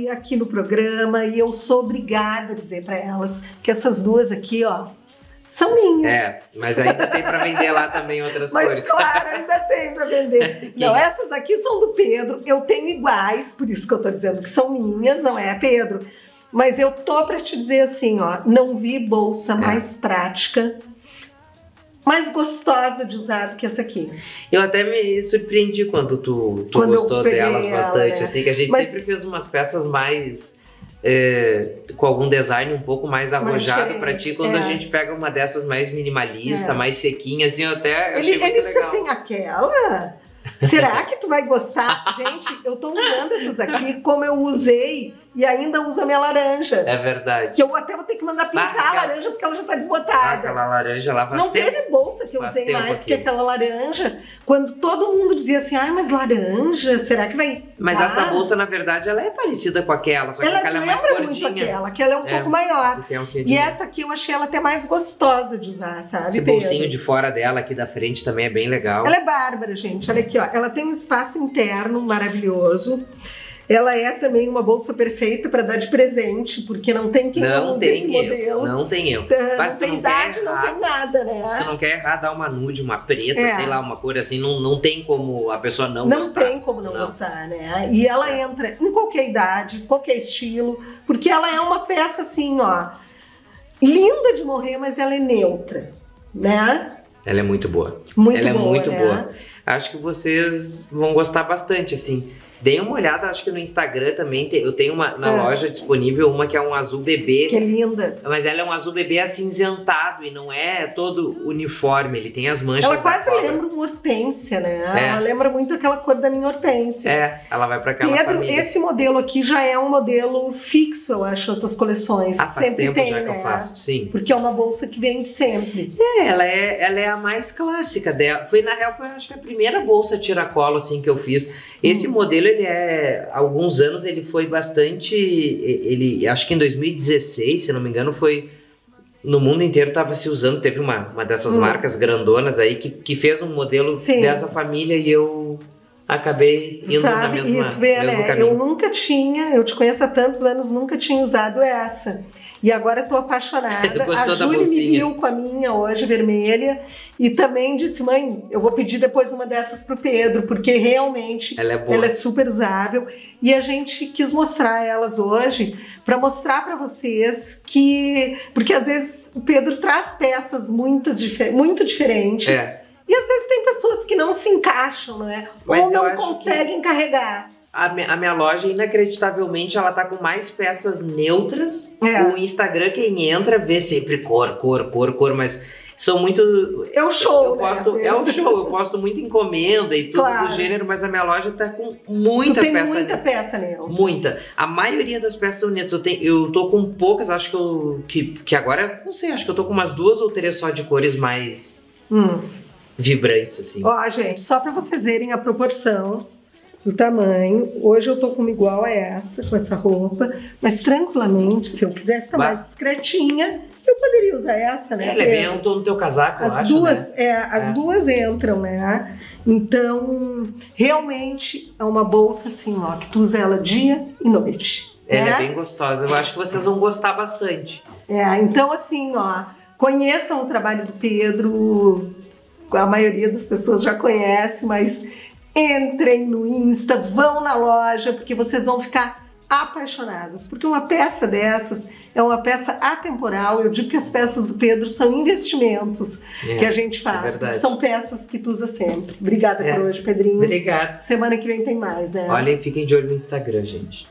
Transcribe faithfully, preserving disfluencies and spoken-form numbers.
hoje aqui no programa e eu sou obrigada a dizer para elas que essas duas aqui, ó, são minhas. É, mas ainda tem para vender lá também outras mas, cores. Mas claro, ainda tem para vender. Não, essas aqui são do Pedro, eu tenho iguais, por isso que eu tô dizendo que são minhas, não é, Pedro? Mas eu tô para te dizer assim, ó, não vi bolsa é. mais prática, mais gostosa de usar do que essa aqui. Eu até me surpreendi quando tu, tu quando gostou delas ela, bastante, né? Assim, que a gente Mas... sempre fez umas peças mais... É, com algum design um pouco mais arrojado para ti, quando é. a gente pega uma dessas mais minimalista, é. mais sequinha, assim, eu até ele, achei ele muito disse legal. assim, aquela? Será que tu vai gostar? Gente, eu tô usando essas aqui como eu usei e ainda uso a minha laranja. É verdade. Que eu até vou ter que mandar pintar ah, aquela... a laranja porque ela já tá desbotada. Aquela laranja lá faz Não tempo. teve bolsa que eu faz usei mais do que aquela laranja. Quando todo mundo dizia assim, ai, mas laranja, será que vai... Mas ah. essa bolsa, na verdade, ela é parecida com aquela, só que ela aquela é mais lembra gordinha. muito aquela, que ela é um é, pouco maior. E, um e essa aqui eu achei ela até mais gostosa de usar, sabe, Esse Pedro? bolsinho de fora dela, aqui da frente, também é bem legal. Ela é bárbara, gente. Olha aqui, ó. Ela tem um espaço interno maravilhoso. Ela é também uma bolsa perfeita para dar de presente, porque não tem quem não use tem esse eu, modelo. Não tem eu. Então, Mas não tu tem não idade, quer errar, não tem nada, né? Se tu não quer errar, dá uma nude, uma preta, é. sei lá, uma cor assim, não, não tem como a pessoa não, não gostar. Não tem como não, não gostar, né? E ela é. entra em qualquer idade, qualquer estilo, porque ela é uma peça assim, ó, linda de morrer, mas ela é neutra, né? Ela é muito boa. Muito ela boa, é muito né? boa. Acho que vocês vão gostar bastante, assim. Deem uma olhada, acho que no Instagram também, tem, eu tenho uma na é. loja disponível, uma que é um azul bebê. Que é linda. Mas ela é um azul bebê acinzentado e não é todo uniforme, ele tem as manchas ela da quase cobra. lembra uma hortência, né? É. Ela lembra muito aquela cor da minha hortência. É, ela vai pra aquela Pedro, família. Esse modelo aqui já é um modelo fixo, eu acho, nas tuas coleções. Ah, faz sempre tempo tem, já né? que eu faço, sim. Porque é uma bolsa que vende sempre. É, ela é, ela é a mais clássica dela. Foi, na real, foi acho que a primeira bolsa tiracolo, assim, que eu fiz. Esse hum. modelo, ele é... Há alguns anos ele foi bastante... Ele, acho que em dois mil e dezesseis, se não me engano, foi... No mundo inteiro estava se usando. Teve uma, uma dessas hum. marcas grandonas aí que, que fez um modelo Sim. dessa família e eu acabei indo Sabe, na mesma, e tu vê, mesmo né? caminho. Eu nunca tinha, eu te conheço há tantos anos, nunca tinha usado essa. E agora estou apaixonada. Gostou a Júlia da me viu com a minha hoje, vermelha, e também disse, mãe, eu vou pedir depois uma dessas pro Pedro, porque realmente ela é, boa. ela é super usável. E a gente quis mostrar elas hoje, para mostrar para vocês que... Porque às vezes o Pedro traz peças muitas, muito diferentes. É. E às vezes tem pessoas que não se encaixam, né? Mas ou não eu conseguem que... carregar. A minha, a minha loja, inacreditavelmente, ela tá com mais peças neutras. É. O Instagram, quem entra, vê sempre cor, cor, cor, cor, mas são muito... É o show, eu, eu né? posto, É o show, eu posto muito encomenda e tudo claro. do gênero, mas a minha loja tá com muita tu tem peça. muita peça neutra. Muita. A maioria das peças são neutras. Eu, tenho, eu tô com poucas, acho que eu... Que, que agora, não sei, acho que eu tô com umas duas ou três só de cores mais hum. vibrantes, assim. Ó, gente, só pra vocês verem a proporção do tamanho. Hoje eu tô com uma igual a essa, com essa roupa, mas tranquilamente, se eu quisesse estar mais discretinha, eu poderia usar essa, né? Ela é bem um tom no teu casaco, as eu acho, duas, né? é, as é. duas entram, né? Então, realmente é uma bolsa assim, ó, que tu usa ela dia e noite. Ela né? é bem gostosa, eu acho que vocês vão gostar bastante. É, então assim, ó, conheçam o trabalho do Pedro, a maioria das pessoas já conhece, mas entrem no Insta, vão na loja, porque vocês vão ficar apaixonadas. Porque uma peça dessas é uma peça atemporal. Eu digo que as peças do Pedro são investimentos é, que a gente faz. É são peças que tu usa sempre. Obrigada é. por hoje, Pedrinho. Obrigado. Semana que vem tem mais, né? Olhem, fiquem de olho no Instagram, gente.